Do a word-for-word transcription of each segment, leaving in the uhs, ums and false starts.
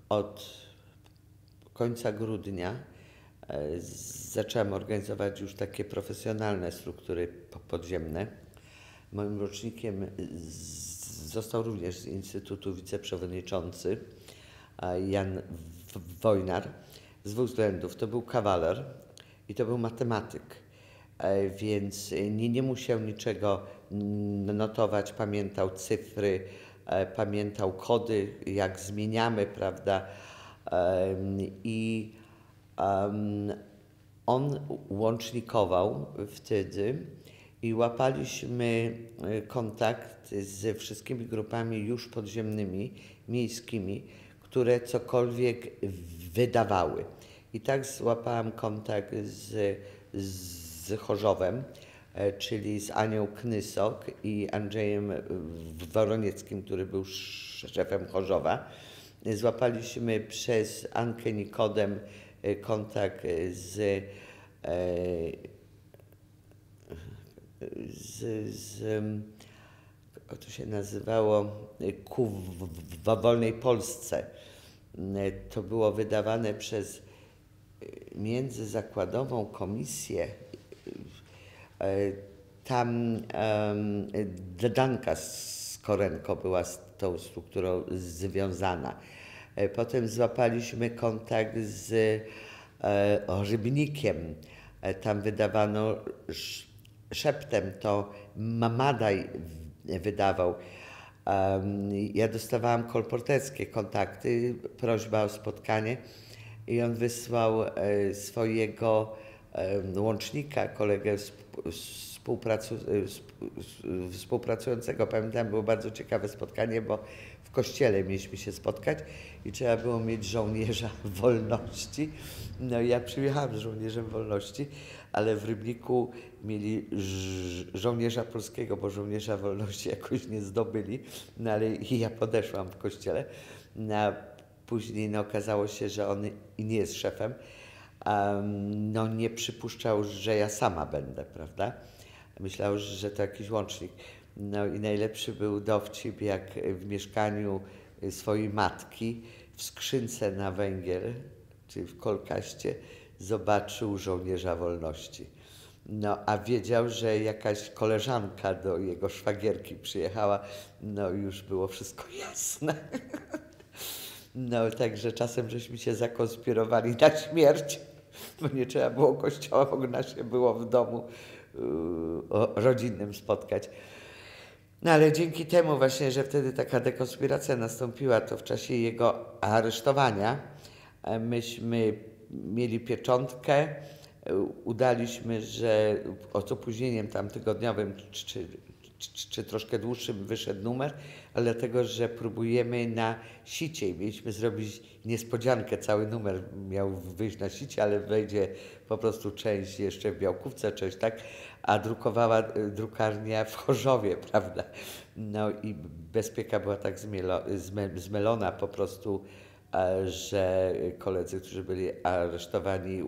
od końca grudnia zacząłem organizować już takie profesjonalne struktury podziemne. Moim rocznikiem został również z Instytutu wiceprzewodniczący Jan Wojnar z dwóch względów. To był kawaler i to był matematyk, więc nie, nie musiał niczego notować, pamiętał cyfry, pamiętał kody, jak zmieniamy, prawda? I on łącznikował wtedy i łapaliśmy kontakt ze wszystkimi grupami już podziemnymi, miejskimi, które cokolwiek wydawały. I tak złapałam kontakt z, z Chorzowem, czyli z Anią Knysok i Andrzejem Woronieckim, który był szefem Chorzowa. Złapaliśmy przez Ankę Nikodem kontakt z, z, z to się nazywało Ku w wolnej Polsce. To było wydawane przez międzyzakładową komisję. Tam Danka Skorenko była z tą strukturą związana. Potem złapaliśmy kontakt z Rybnikiem. Tam wydawano szeptem, to Mamadaj wydawał. Ja dostawałam kolporteckie kontakty, prośba o spotkanie i on wysłał swojego łącznika, kolegę współpracu współpracującego. Pamiętam, było bardzo ciekawe spotkanie, bo w kościele mieliśmy się spotkać i trzeba było mieć żołnierza wolności. No i ja przyjechałam z żołnierzem wolności, ale w Rybniku mieli żołnierza polskiego, bo żołnierza wolności jakoś nie zdobyli, no ale i ja podeszłam w kościele. No, później no, okazało się, że on i nie jest szefem. Um, no nie przypuszczał, że ja sama będę, prawda? Myślał, że to jakiś łącznik. No i najlepszy był dowcip, jak w mieszkaniu swojej matki w skrzynce na węgiel, czyli w kolkaście, zobaczył żołnierza wolności. No a wiedział, że jakaś koleżanka do jego szwagierki przyjechała, no już było wszystko jasne. No także czasem żeśmy się zakonspirowali na śmierć, bo nie trzeba było kościoła, można się było w domu yy, rodzinnym spotkać. No ale dzięki temu właśnie, że wtedy taka dekonspiracja nastąpiła, to w czasie jego aresztowania myśmy mieli pieczątkę, udaliśmy, że z opóźnieniem tam tygodniowym czy, czy, czy, czy troszkę dłuższym wyszedł numer, ale dlatego, że próbujemy na sicie i mieliśmy zrobić niespodziankę, cały numer miał wyjść na sicie, ale wejdzie po prostu część jeszcze w Białkówce, część tak, a drukowała drukarnia w Chorzowie, prawda? No i bezpieka była tak zmielo, zme, zmylona po prostu, że koledzy, którzy byli aresztowani,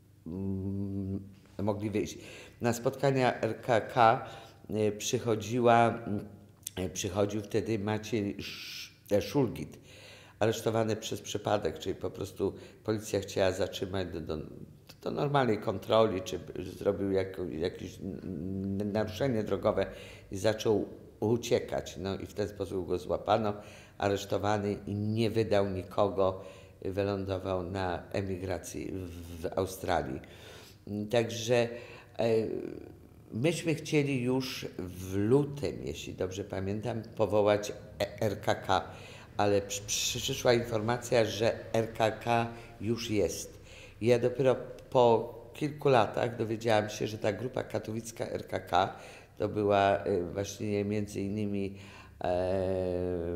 mogli wyjść. Na spotkania R K K przychodziła, przychodził wtedy Maciej Szulgit, aresztowany przez przypadek, czyli po prostu policja chciała zatrzymać do, do, do normalnej kontroli, czy zrobił jako, jakieś naruszenie drogowe i zaczął uciekać. No i w ten sposób go złapano, aresztowany i nie wydał nikogo, wylądował na emigracji w Australii. Także myśmy chcieli już w lutym, jeśli dobrze pamiętam, powołać R K K, ale przyszła informacja, że R K K już jest. I ja dopiero po kilku latach dowiedziałam się, że ta grupa katowicka R K K to była właśnie między innymi e,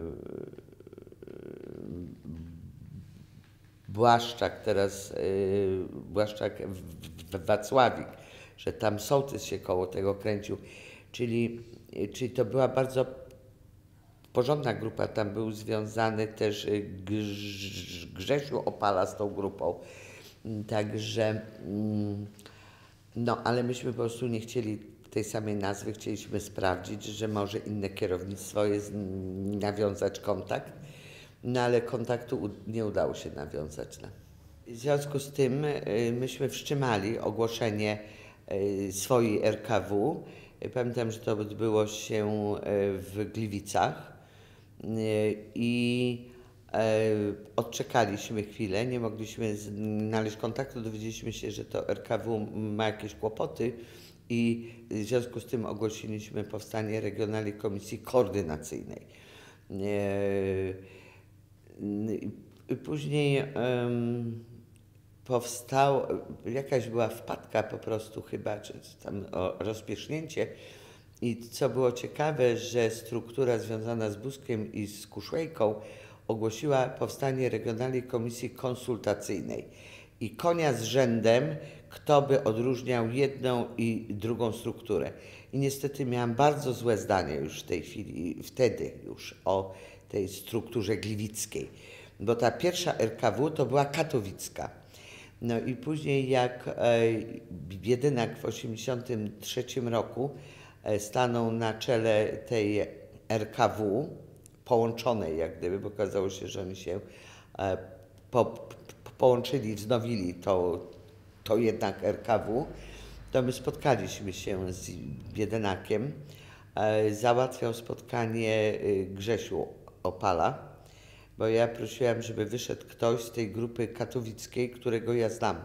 Błaszczak, teraz yy, Błaszczak Wacławik, że tam sołtys się koło tego kręcił, czyli, czyli to była bardzo porządna grupa, tam był związany też Grz, Grzesiu Opala z tą grupą, także no ale myśmy po prostu nie chcieli tej samej nazwy, chcieliśmy sprawdzić, że może inne kierownictwo jest, nawiązać kontakt. no ale kontaktu nie udało się nawiązać. No. W związku z tym myśmy wstrzymali ogłoszenie swojej R K W. Pamiętam, że to odbyło się w Gliwicach i odczekaliśmy chwilę, nie mogliśmy znaleźć kontaktu, dowiedzieliśmy się, że to R K W ma jakieś kłopoty i w związku z tym ogłosiliśmy powstanie Regionalnej Komisji Koordynacyjnej. Później um, powstał, jakaś była wpadka po prostu chyba, czy tam o rozpierzchnięcie. I co było ciekawe, że struktura związana z Buskiem i z Kuszłejką ogłosiła powstanie Regionalnej Komisji Konsultacyjnej. I konia z rzędem, kto by odróżniał jedną i drugą strukturę. I niestety miałam bardzo złe zdanie już w tej chwili, wtedy już o tej strukturze gliwickiej. Bo ta pierwsza R K W to była katowicka. No i później jak e, Biedynak w osiemdziesiątym trzecim roku e, stanął na czele tej R K W, połączonej jak gdyby, bo okazało się, że oni się e, po, po, połączyli, wznowili to, to jednak R K W, to my spotkaliśmy się z Biedynakiem. E, załatwiał spotkanie Grzesiu Opala, bo ja prosiłam, żeby wyszedł ktoś z tej grupy katowickiej, którego ja znam.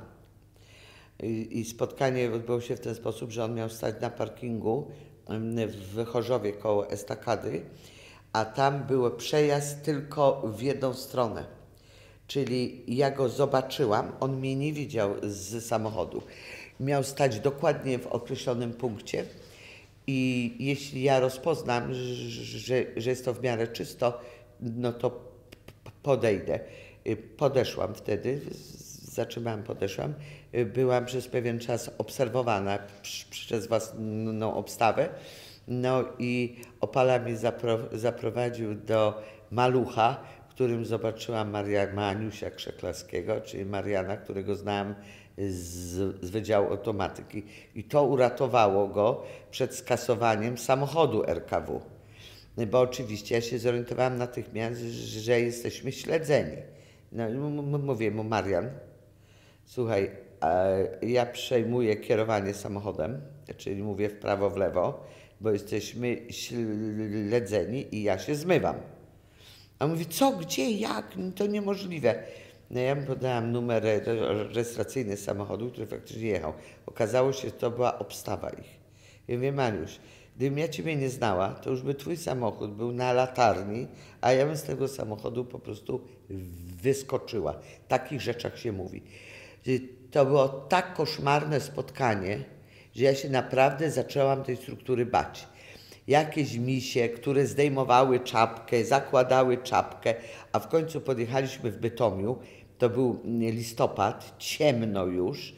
I, i spotkanie odbyło się w ten sposób, że on miał stać na parkingu w Chorzowie koło estakady, a tam był przejazd tylko w jedną stronę. Czyli ja go zobaczyłam, on mnie nie widział z samochodu. Miał stać dokładnie w określonym punkcie i jeśli ja rozpoznam, że, że jest to w miarę czysto, no to podejdę. Podeszłam wtedy, zatrzymałam, podeszłam. Byłam przez pewien czas obserwowana przez własną obstawę. No i Opala mnie zapro, zaprowadził do Malucha, w którym zobaczyłam Maria, Maniusia Krzeklarskiego, czyli Mariana, którego znałam z, z Wydziału Automatyki. I to uratowało go przed skasowaniem samochodu R K W. Bo oczywiście ja się zorientowałam natychmiast, że jesteśmy śledzeni. No i mówię mu, Marian, słuchaj, ja przejmuję kierowanie samochodem, czyli mówię w prawo, w lewo, bo jesteśmy śledzeni i ja się zmywam. A on mówi, co, gdzie, jak, to niemożliwe. No ja mu podałam numer rejestracyjny samochodu, który faktycznie jechał. Okazało się, że to była obstawa ich. Ja mówię, Maniusz, gdybym ja Ciebie nie znała, to już by Twój samochód był na latarni, a ja bym z tego samochodu po prostu wyskoczyła. W takich rzeczach się mówi. To było tak koszmarne spotkanie, że ja się naprawdę zaczęłam tej struktury bać. Jakieś misie, które zdejmowały czapkę, zakładały czapkę, a w końcu podjechaliśmy w Bytomiu, to był listopad, ciemno już,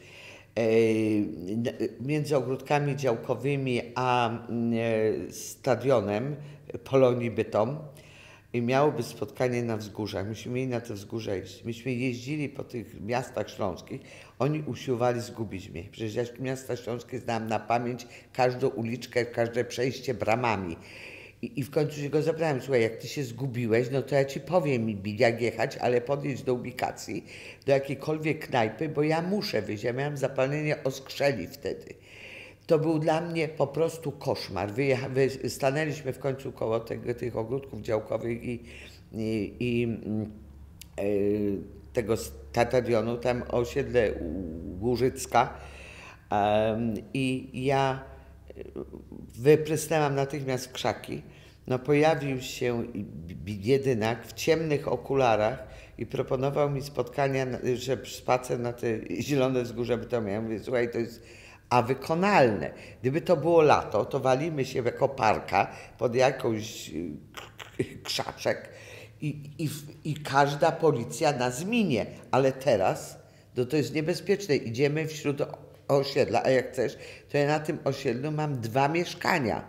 między ogródkami działkowymi a stadionem Polonii Bytom i miało być spotkanie na wzgórzach. Myśmy mieli na te wzgórza iść. Myśmy jeździli po tych miastach śląskich, oni usiłowali zgubić mnie. Przecież ja miasta śląskie znałam na pamięć, każdą uliczkę, każde przejście bramami. I, I w końcu się go zabrałem, słuchaj, jak ty się zgubiłeś, no to ja ci powiem, jak jechać, ale podjedź do ubikacji, do jakiejkolwiek knajpy, bo ja muszę wyjść. Ja miałam zapalenie oskrzeli wtedy. To był dla mnie po prostu koszmar. Wyjecha, wy, stanęliśmy w końcu koło tego, tych ogródków działkowych i, i, i yy, tego stadionu, tam osiedle Łużycka. Yy, I ja wyprysnęłam natychmiast w krzaki. No pojawił się Biedynak w ciemnych okularach i proponował mi spotkania, że spacer na te zielone wzgórze Bytomia. Ja mówię, słuchaj, to jest a wykonalne. Gdyby to było lato, to walimy się jako parka pod jakąś krzaczek i, i, i każda policja nas minie. Ale teraz no to jest niebezpieczne. Idziemy wśród osiedla, a jak chcesz, to ja na tym osiedlu mam dwa mieszkania.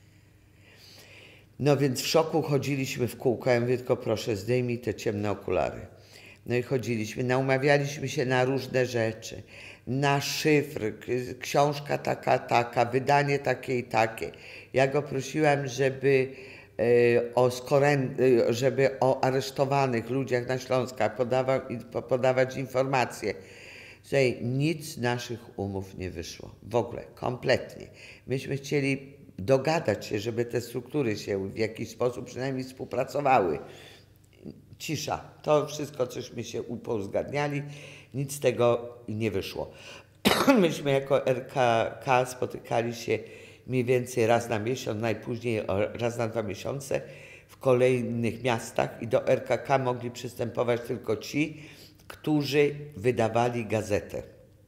No więc w szoku chodziliśmy w kółko. Ja mówię, tylko proszę, zdejmij te ciemne okulary. No i chodziliśmy, naumawialiśmy się na różne rzeczy. Na szyfr, książka taka, taka, wydanie takie i takie. Ja go prosiłam, żeby o skorę, żeby o aresztowanych ludziach na Śląskach podawał, podawać informacje. Tutaj nic z naszych umów nie wyszło, w ogóle, kompletnie. Myśmy chcieli dogadać się, żeby te struktury się w jakiś sposób przynajmniej współpracowały. Cisza. To wszystko, cośmy się upozgadniali, nic z tego nie wyszło. Myśmy jako R K K spotykali się mniej więcej raz na miesiąc, najpóźniej raz na dwa miesiące w kolejnych miastach i do R K K mogli przystępować tylko ci, którzy wydawali gazetę.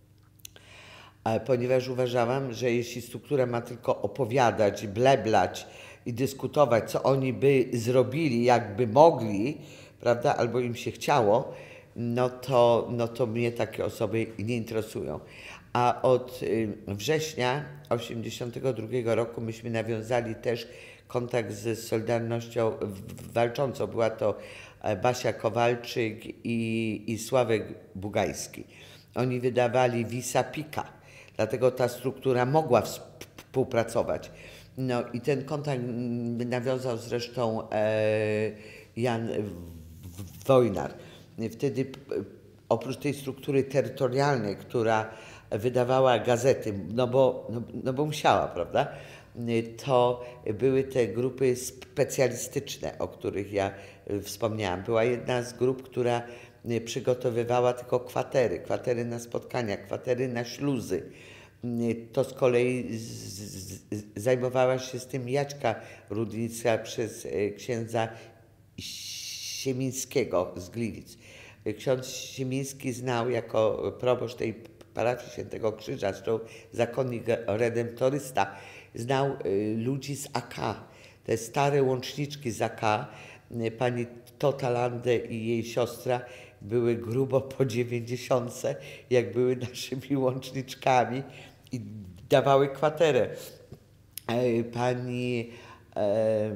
Ponieważ uważałam, że jeśli struktura ma tylko opowiadać, bleblać i dyskutować, co oni by zrobili, jakby mogli, prawda, albo im się chciało, no to, no to mnie takie osoby nie interesują. A od września tysiąc dziewięćset osiemdziesiątego drugiego roku myśmy nawiązali też kontakt z Solidarnością Walczącą. Była to Basia Kowalczyk i, i Sławek Bugajski. Oni wydawali Wisapika, dlatego ta struktura mogła współpracować. No i ten kontakt nawiązał zresztą e, Jan Wojnar. Wtedy oprócz tej struktury terytorialnej, która wydawała gazety, no bo, no, no bo musiała, prawda, to były te grupy specjalistyczne, o których ja wspomniałam. Była jedna z grup, która przygotowywała tylko kwatery, kwatery na spotkania, kwatery na śluzy. To z kolei z, z, zajmowała się z tym Jaćka Rudnicka przez księdza Siemińskiego z Gliwic. Ksiądz Siemiński znał jako proboszcz tej parafii Świętego Krzyża, zresztą zakonnik redemptorysta, znał ludzi z A K, te stare łączniczki z A K, pani Tota Lande i jej siostra były grubo po dziewięćdziesiątce, jak były naszymi łączniczkami i dawały kwaterę. Pani e,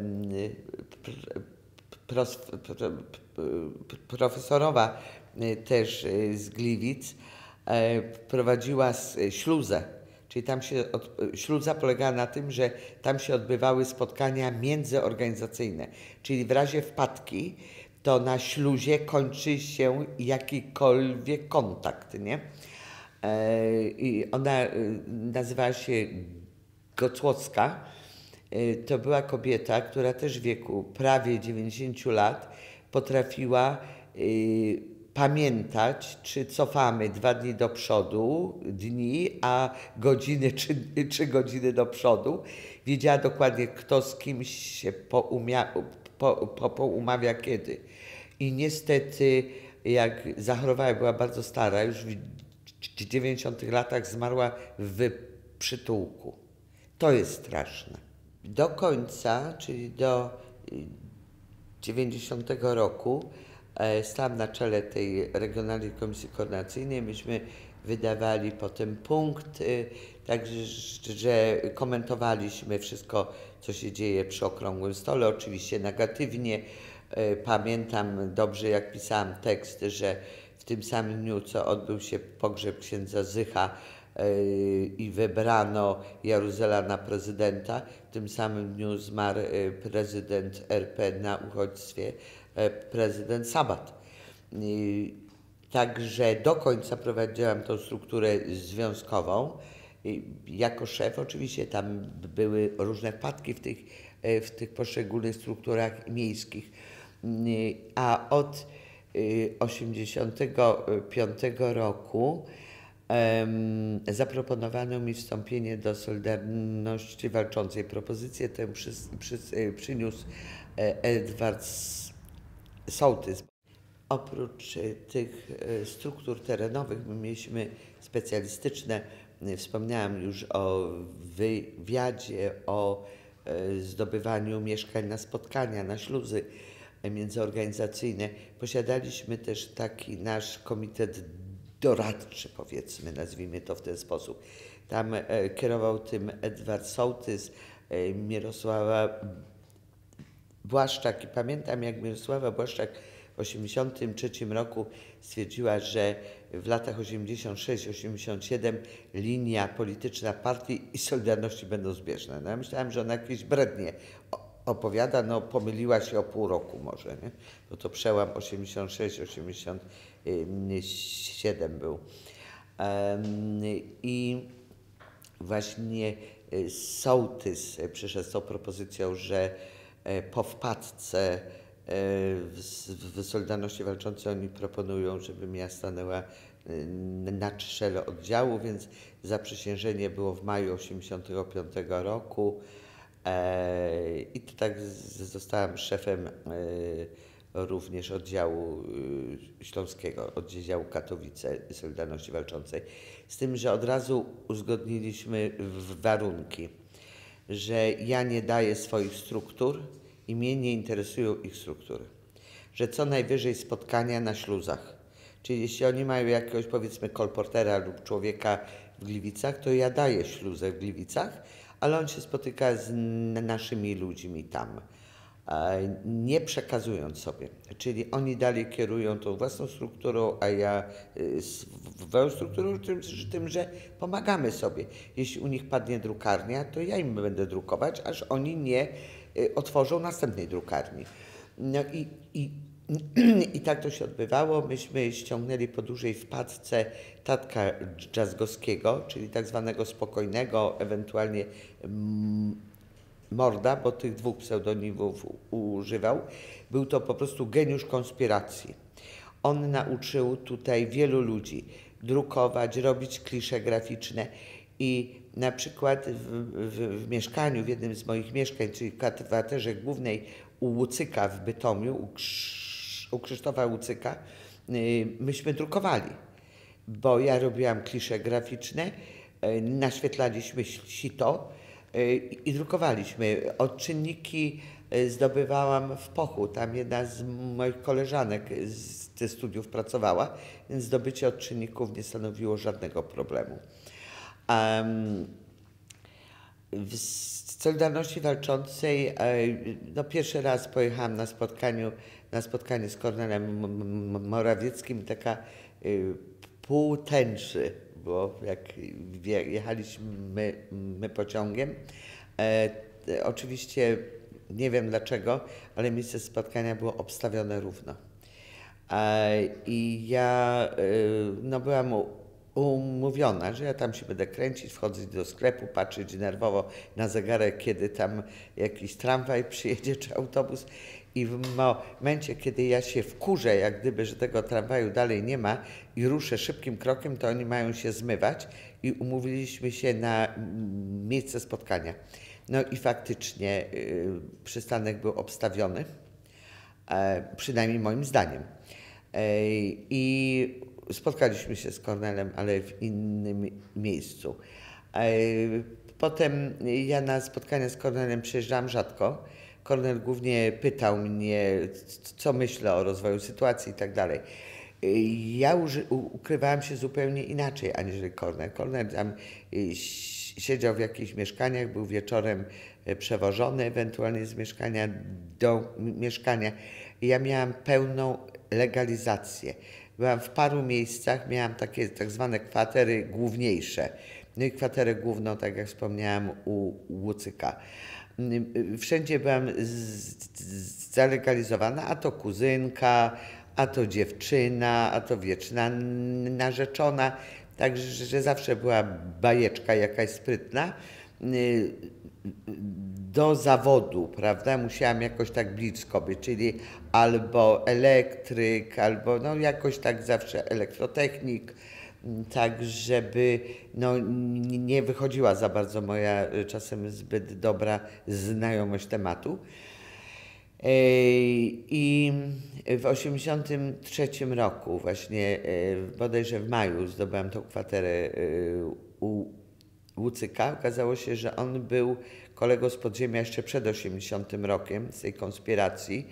pros, profesorowa też z Gliwic prowadziła śluzę, czyli tam się, od, śluza polegała na tym, że tam się odbywały spotkania międzyorganizacyjne, czyli w razie wpadki to na śluzie kończy się jakikolwiek kontakt, nie? I ona nazywała się Gocłocka. To była kobieta, która też w wieku prawie dziewięćdziesięciu lat potrafiła y, pamiętać, czy cofamy dwa dni do przodu, dni, a godziny czy, czy godziny do przodu. Wiedziała dokładnie, kto z kimś się poumia, po, po, poumawia kiedy. I niestety, jak zachorowała, była bardzo stara, już w dziewięćdziesiątych latach zmarła w przytułku. To jest straszne. Do końca, czyli do dziewięćdziesiątego roku, stałam na czele tej Regionalnej Komisji Koordynacyjnej. Myśmy wydawali potem punkt, także że komentowaliśmy wszystko, co się dzieje przy Okrągłym Stole, oczywiście negatywnie. Pamiętam dobrze, jak pisałam tekst, że w tym samym dniu, co odbył się pogrzeb księdza Zycha i wybrano Jaruzela na prezydenta, w tym samym dniu zmarł prezydent R P na uchodźstwie, prezydent Sabat. Także do końca prowadziłam tą strukturę związkową. Jako szef oczywiście tam były różne wpadki w tych, w tych poszczególnych strukturach miejskich. A od osiemdziesiątego piątego roku um, zaproponowano mi wstąpienie do Solidarności Walczącej. Propozycję tę przy, przy, przyniósł Edward Sołtys. Oprócz tych struktur terenowych my mieliśmy specjalistyczne. Wspomniałam już o wywiadzie, o zdobywaniu mieszkań na spotkania, na śluzy międzyorganizacyjne. Posiadaliśmy też taki nasz komitet doradczy, powiedzmy, nazwijmy to w ten sposób. Tam kierował tym Edward Sołtys, Mirosława Błaszczak i pamiętam, jak Mirosława Błaszczak w osiemdziesiątym trzecim roku stwierdziła, że w latach osiemdziesiątym szóstym osiemdziesiątym siódmym linia polityczna partii i Solidarności będą zbieżne. No ja myślałam, że ona jakieś brednie opowiada, no pomyliła się o pół roku może, nie? Bo to przełam osiemdziesiąt sześć osiemdziesiąt siedem był. I właśnie sołtys przyszedł z tą propozycją, że po wpadce w Solidarności Walczącej oni proponują, żebym ja stanęła na czele oddziału, więc zaprzysiężenie było w maju osiemdziesiątego piątego roku i to tak zostałam szefem również oddziału śląskiego, oddziału Katowice Solidarności Walczącej. Z tym, że od razu uzgodniliśmy warunki, że ja nie daję swoich struktur i mnie nie interesują ich struktury. Że co najwyżej spotkania na śluzach. Czyli jeśli oni mają jakiegoś, powiedzmy, kolportera lub człowieka w Gliwicach, to ja daję śluzę w Gliwicach, ale on się spotyka z naszymi ludźmi tam, nie przekazując sobie. Czyli oni dalej kierują tą własną strukturą, a ja swoją strukturą, tym, tym, że pomagamy sobie. Jeśli u nich padnie drukarnia, to ja im będę drukować, aż oni nie otworzą następnej drukarni. No i, i, i tak to się odbywało. Myśmy ściągnęli po dużej wpadce Tatka Dżazgowskiego, czyli tak zwanego spokojnego, ewentualnie Morda, bo tych dwóch pseudonimów używał. Był to po prostu geniusz konspiracji. On nauczył tutaj wielu ludzi drukować, robić klisze graficzne i na przykład w, w, w mieszkaniu, w jednym z moich mieszkań, czyli w kwaterze głównej u Łucyka w Bytomiu, u, Krz, u Krzysztofa Łucyka, yy, myśmy drukowali, bo ja robiłam klisze graficzne, yy, naświetlaliśmy sito, i drukowaliśmy. Odczynniki zdobywałam w Pochu. Tam jedna z moich koleżanek ze studiów pracowała, więc zdobycie odczynników nie stanowiło żadnego problemu. Um, w Solidarności Walczącej no, pierwszy raz pojechałam na, spotkaniu, na spotkanie z Kornelem Morawieckim, taka y, pół tęczy, bo jak jechaliśmy my, my pociągiem, e, oczywiście nie wiem dlaczego, ale miejsce spotkania było obstawione równo. E, I ja e, no, byłam umówiona, że ja tam się będę kręcić, wchodzić do sklepu, patrzeć nerwowo na zegarek, kiedy tam jakiś tramwaj przyjedzie czy autobus. I w momencie, kiedy ja się wkurzę, jak gdyby, że tego tramwaju dalej nie ma i ruszę szybkim krokiem, to oni mają się zmywać i umówiliśmy się na miejsce spotkania. No i faktycznie y, przystanek był obstawiony, e, przynajmniej moim zdaniem. E, I spotkaliśmy się z Kornelem, ale w innym miejscu. E, potem ja na spotkania z Kornelem przyjeżdżałam rzadko. Kornel głównie pytał mnie, co myślę o rozwoju sytuacji i tak dalej. Ja ukrywałam się zupełnie inaczej aniżeli Kornel. Kornel tam siedział w jakichś mieszkaniach, był wieczorem przewożony ewentualnie z mieszkania do mieszkania. Ja miałam pełną legalizację. Byłam w paru miejscach, miałam takie tak zwane kwatery główniejsze. No i kwaterę główną, tak jak wspomniałam, u Łucyka. Wszędzie byłam zalegalizowana, a to kuzynka, a to dziewczyna, a to wieczna narzeczona. Także że zawsze była bajeczka jakaś sprytna. Do zawodu, prawda, musiałam jakoś tak blisko być, czyli albo elektryk, albo no jakoś tak zawsze elektrotechnik, tak żeby no, nie wychodziła za bardzo moja czasem zbyt dobra znajomość tematu. I w osiemdziesiątym trzecim roku, właśnie bodajże w maju, zdobyłam tą kwaterę u Łucyka. Okazało się, że on był kolegą z podziemia jeszcze przed osiemdziesiątym rokiem, z tej konspiracji,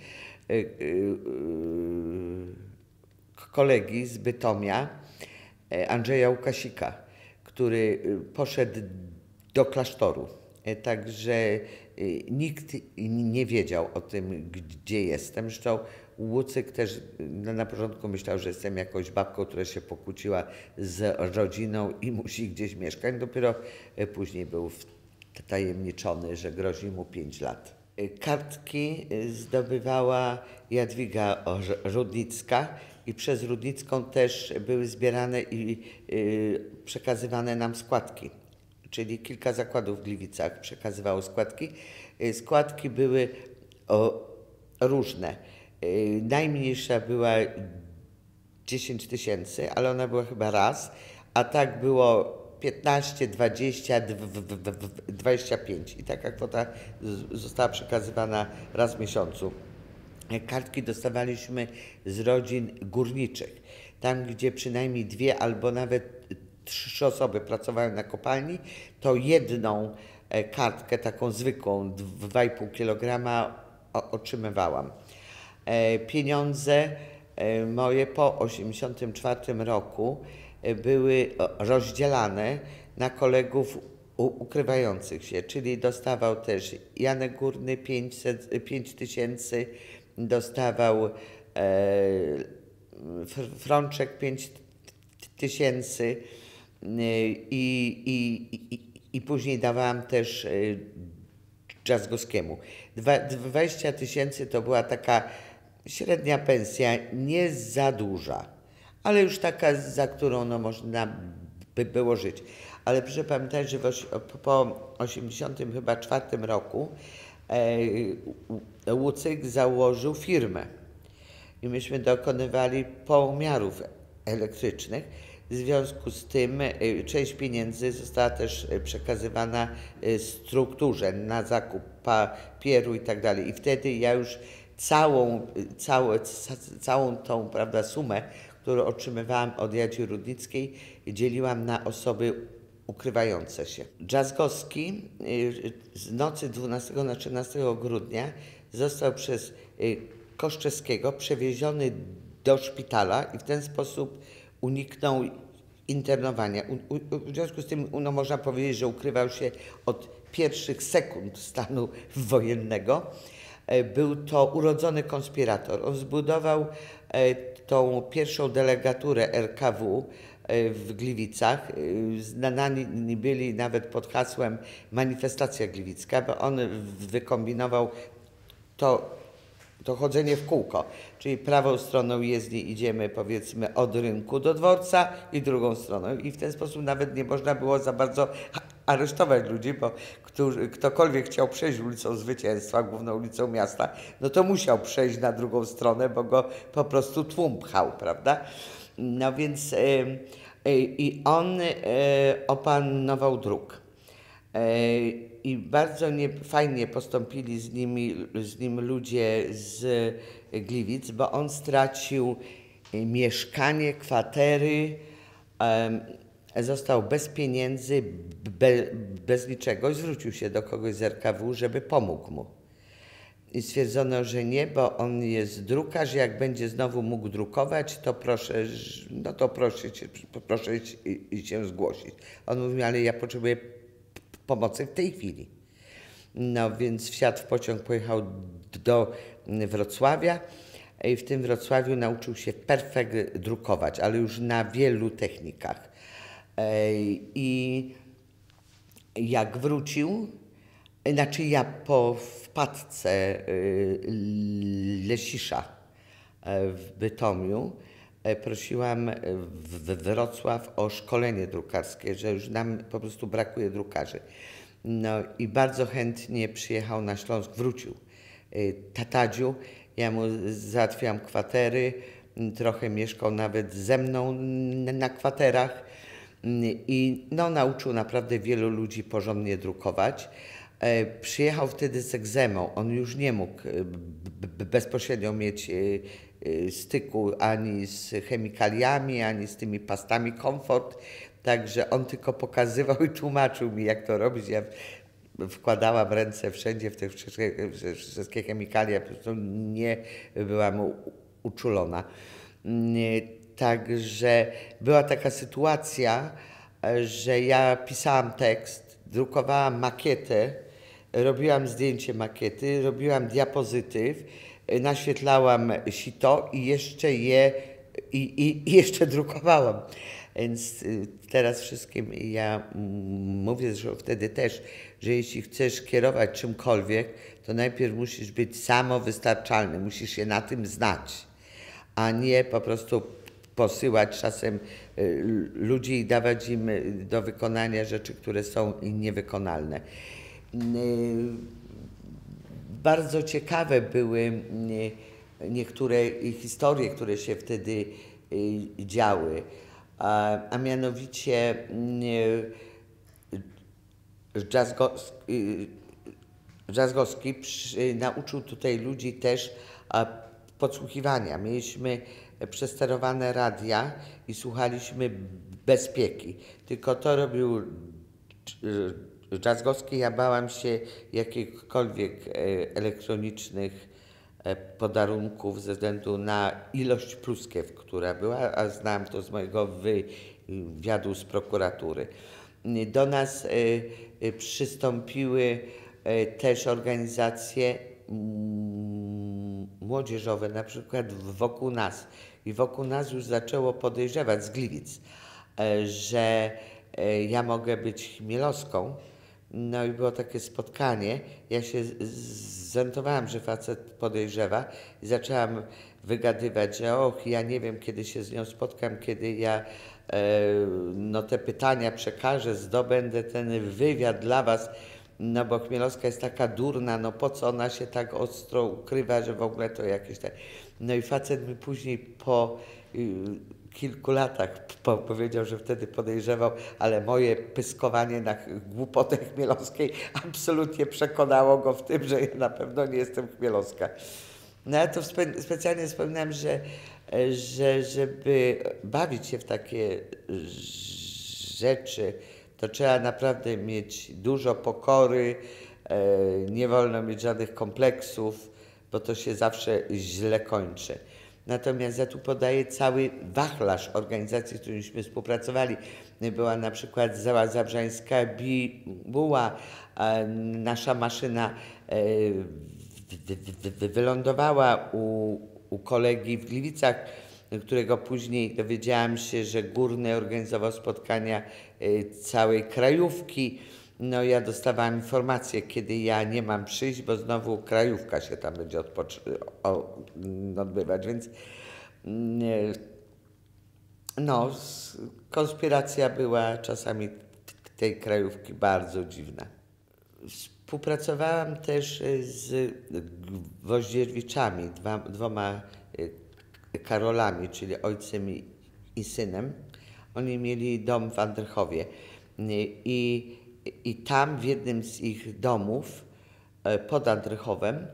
kolegi z Bytomia, Andrzeja Łukasika, który poszedł do klasztoru. Także nikt nie wiedział o tym, gdzie jestem. Zresztą Łucyk też na początku myślał, że jestem jakąś babką, która się pokłóciła z rodziną i musi gdzieś mieszkać. Dopiero później był wtajemniczony, że grozi mu pięć lat. Kartki zdobywała Jadwiga Rudnicka i przez Rudnicką też były zbierane i przekazywane nam składki. Czyli kilka zakładów w Gliwicach przekazywało składki. Składki były o, różne. Najmniejsza była dziesięć tysięcy, ale ona była chyba raz, a tak było piętnaście, dwadzieścia, dwadzieścia pięć i taka kwota została przekazywana raz w miesiącu. Kartki dostawaliśmy z rodzin górniczych, tam gdzie przynajmniej dwie albo nawet trzy osoby pracowały na kopalni, to jedną kartkę, taką zwykłą, dwa i pół kilograma otrzymywałam. Pieniądze moje po osiemdziesiątym czwartym roku były rozdzielane na kolegów ukrywających się, czyli dostawał też Janek Górny pięć tysięcy, dostawał e, Frączek pięć tysięcy i, i, i, i później dawałam też Drzazgowskiemu. dwadzieścia tysięcy to była taka średnia pensja, nie za duża, ale już taka, za którą no, można by było żyć. Ale proszę pamiętać, że po osiemdziesiątym chyba czwartym roku e, Łucyk założył firmę i myśmy dokonywali pomiarów elektrycznych. W związku z tym e, część pieniędzy została też przekazywana e, strukturze na zakup papieru i tak dalej. I wtedy ja już całą, całą, całą tą, prawda, sumę, którą otrzymywałam od Jadzi Rudnickiej, dzieliłam na osoby ukrywające się. Drzazgowski z nocy dwunastego na trzynastego grudnia został przez Koszczewskiego przewieziony do szpitala i w ten sposób uniknął internowania. U, u, w związku z tym no, można powiedzieć, że ukrywał się od pierwszych sekund stanu wojennego. Był to urodzony konspirator. On zbudował tą pierwszą delegaturę R K W w Gliwicach. Znani byli nawet pod hasłem Manifestacja Gliwicka, bo on wykombinował to, to chodzenie w kółko, czyli prawą stroną jezdni idziemy powiedzmy od rynku do dworca i drugą stroną. I w ten sposób nawet nie można było za bardzo aresztować ludzi, bo którzy, ktokolwiek chciał przejść ulicą Zwycięstwa, główną ulicą miasta, no to musiał przejść na drugą stronę, bo go po prostu tłum pchał, prawda? No więc yy, yy, i on yy, opanował dróg. Yy, I bardzo nie, fajnie postąpili z, nimi, z nim ludzie z Gliwic, bo on stracił mieszkanie, kwatery, yy, został bez pieniędzy, be, bez niczego i zwrócił się do kogoś z R K W, żeby pomógł mu. I stwierdzono, że nie, bo on jest drukarz, jak będzie znowu mógł drukować, to proszę, no to proszę, cię, proszę się zgłosić. On mówi, ale ja potrzebuję pomocy w tej chwili. No więc wsiadł w pociąg, pojechał do Wrocławia i w tym Wrocławiu nauczył się perfekt drukować, ale już na wielu technikach. I jak wrócił, znaczy ja po wpadce Lesisza w Bytomiu prosiłam w Wrocław o szkolenie drukarskie, że już nam po prostu brakuje drukarzy. No i bardzo chętnie przyjechał na Śląsk, wrócił. Tatadziu, ja mu załatwiałam kwatery, trochę mieszkał nawet ze mną na kwaterach i no, nauczył naprawdę wielu ludzi porządnie drukować. Przyjechał wtedy z egzemą, on już nie mógł bezpośrednio mieć styku ani z chemikaliami, ani z tymi pastami Comfort, także on tylko pokazywał i tłumaczył mi, jak to robić. Ja wkładałam ręce wszędzie w te wszystkie, wszystkie chemikalia, po prostu nie byłam uczulona. Także była taka sytuacja, że ja pisałam tekst, drukowałam makietę, robiłam zdjęcie makiety, robiłam diapozytyw, naświetlałam sito i jeszcze je i, i, i jeszcze drukowałam. Więc teraz wszystkim ja mówię, że wtedy też, że jeśli chcesz kierować czymkolwiek, to najpierw musisz być samowystarczalny, musisz się na tym znać, a nie po prostu posyłać czasem ludzi i dawać im do wykonania rzeczy, które są niewykonalne. Bardzo ciekawe były niektóre historie, które się wtedy działy, a, a mianowicie Drzazgowski, Drzazgowski przy, nauczył tutaj ludzi też podsłuchiwania. Mieliśmy przesterowane radia i słuchaliśmy bezpieki. Tylko to robił Drzazgowski. Ja bałam się jakichkolwiek elektronicznych podarunków ze względu na ilość pluskiew, która była, a znam to z mojego wywiadu z prokuratury. Do nas przystąpiły też organizacje młodzieżowe, na przykład wokół nas. I wokół nas już zaczęło podejrzewać z Gliwic, że ja mogę być chmielowską. No i było takie spotkanie. Ja się zorientowałam, że facet podejrzewa i zaczęłam wygadywać, że och, ja nie wiem, kiedy się z nią spotkam, kiedy ja no, te pytania przekażę, zdobędę ten wywiad dla was. No bo Chmielowska jest taka durna, no po co ona się tak ostro ukrywa, że w ogóle to jakieś tak... No i facet mi później po y, kilku latach po, powiedział, że wtedy podejrzewał, ale moje pyskowanie na głupotę Chmielowskiej absolutnie przekonało go w tym, że ja na pewno nie jestem Chmielowska. No ja to spe, specjalnie wspominam, że, że żeby bawić się w takie rzeczy, to trzeba naprawdę mieć dużo pokory, nie wolno mieć żadnych kompleksów, bo to się zawsze źle kończy. Natomiast ja tu podaję cały wachlarz organizacji, z którymiśmy współpracowali. Była na przykład Zała Zabrzańska Bibuła, nasza maszyna wylądowała u, u kolegi w Gliwicach, którego później dowiedziałam się, że Górny organizował spotkania całej krajówki. No ja dostawałam informację, kiedy ja nie mam przyjść, bo znowu krajówka się tam będzie odbywać, więc no, konspiracja była czasami tej krajówki bardzo dziwna. Współpracowałam też z Gwoździewiczami, dwa, dwoma Karolami, czyli ojcem i, i synem. Oni mieli dom w Andrychowie i, i tam w jednym z ich domów pod Andrychowem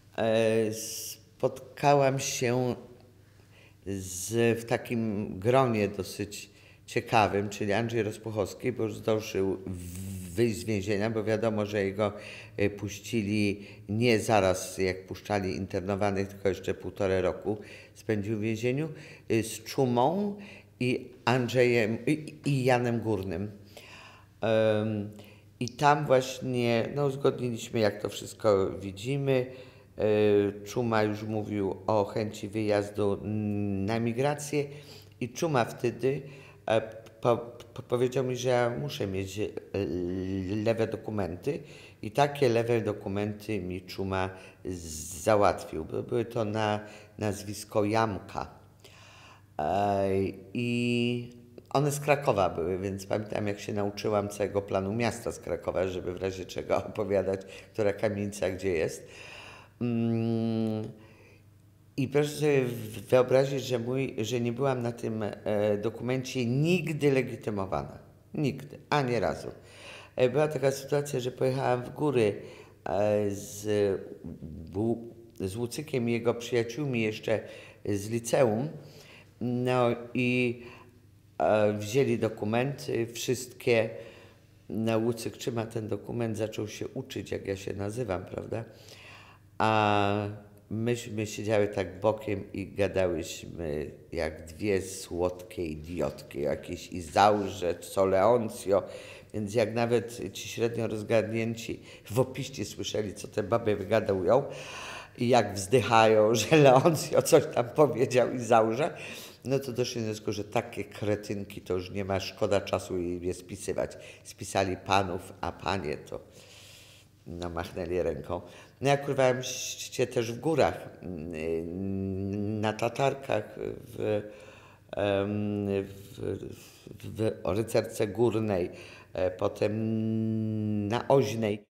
spotkałam się z, w takim gronie dosyć ciekawym, czyli Andrzej Rozpuchowski, bo już zdążył wyjść z więzienia, bo wiadomo, że jego puścili nie zaraz jak puszczali internowanych, tylko jeszcze półtorej roku spędził w więzieniu, z Czumą i Andrzejem i, i Janem Górnym. Um, I tam właśnie no, uzgodniliśmy, jak to wszystko widzimy. Czuma już mówił o chęci wyjazdu na migrację i Czuma wtedy po, po, powiedział mi, że ja muszę mieć lewe dokumenty i takie lewe dokumenty mi Czuma załatwił. Były to na nazwisko Jamka i one z Krakowa były, więc pamiętam, jak się nauczyłam całego planu miasta z Krakowa, żeby w razie czego opowiadać, która kamienica gdzie jest. I proszę sobie wyobrazić, że, mój, że nie byłam na tym dokumencie nigdy legitymowana. Nigdy, ani razu. Była taka sytuacja, że pojechałam w góry z, z Łucykiem i jego przyjaciółmi jeszcze z liceum. No i wzięli dokumenty, wszystkie. No, Łucyk trzyma ten dokument, zaczął się uczyć, jak ja się nazywam, prawda? A myśmy siedziały tak bokiem i gadałyśmy jak dwie słodkie idiotki, jakieś Izaurze, co Leoncio, więc jak nawet ci średnio rozgarnięci w opiście słyszeli, co te baby wygadują i jak wzdychają, że Leoncio coś tam powiedział Izaurze, no to doszli do wniosku, że takie kretynki to już nie ma, szkoda czasu jej je spisywać. Spisali panów, a panie to no, machnęli ręką. No ja kurwałem się też w górach, na Tatarkach, w, w, w, w Rycerce Górnej, potem na Oźnej.